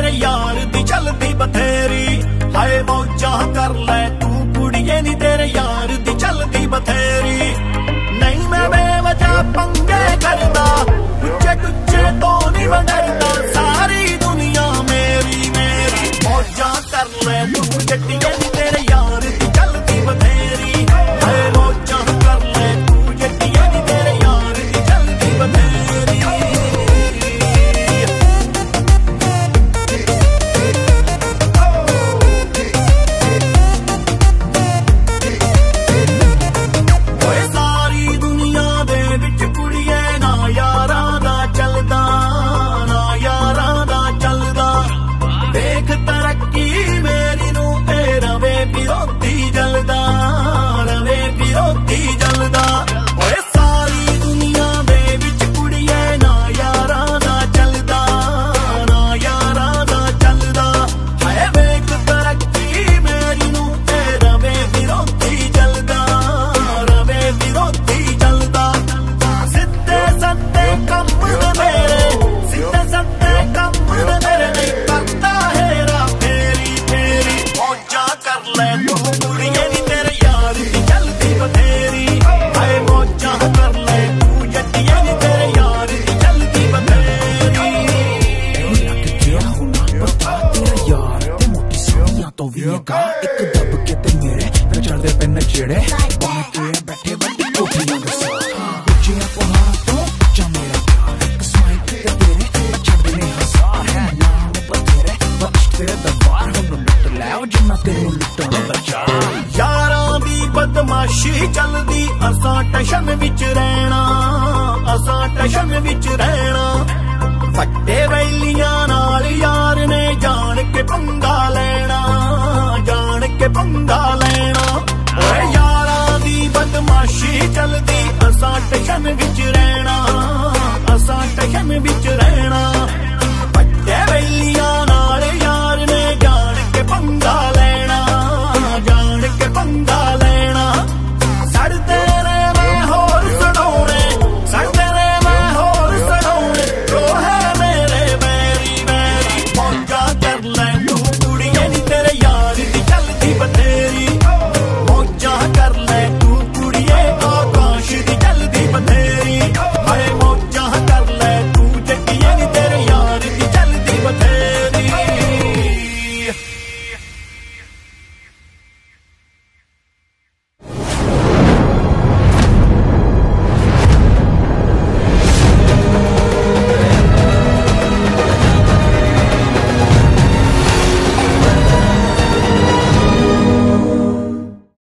तेरे यार दी चलदी बथेरी। हाय मौजा कर ले तू कुड़िए नी तेरे यार दी चलदी बथेरी। नहीं मैं बेवजह पंगे करदा, टुच्चे टुच्चे तो नहीं मैं डरदा, सारी दुनिया मेरी मेरी। मौजा कर ले तू जट्टिए नी तेरे यार दी चलदी बथेरी। हाय मौजा कर ले तू जट्टिए नी तेरे यार दी चलदी बथेरी। एक दब के ते मेरे फिर चढ़दे पे नचेड़े बन के बैठे बड़ी कोठियां दे ऊंचियां पहाड़ों तो ऊंचा मेरा प्यार। एक स्माइल ते तेरे चढ़दे ने हजार है नाम बतेरे बख्श तेरे दरबार हम लुट ले ओ जिन्ना तेरे लुटण दा चाह। यारां दी बदमाशी चलदी असां टशन विच रहना, असां टशन विच रहना। फट्टे वैलियां नाल यार ने जान के पंगा लेना, जान के पंगा लेना। ओए यारां दी बदमाशी चलदी असां टशन विच रहना, असां टशन विच रहना।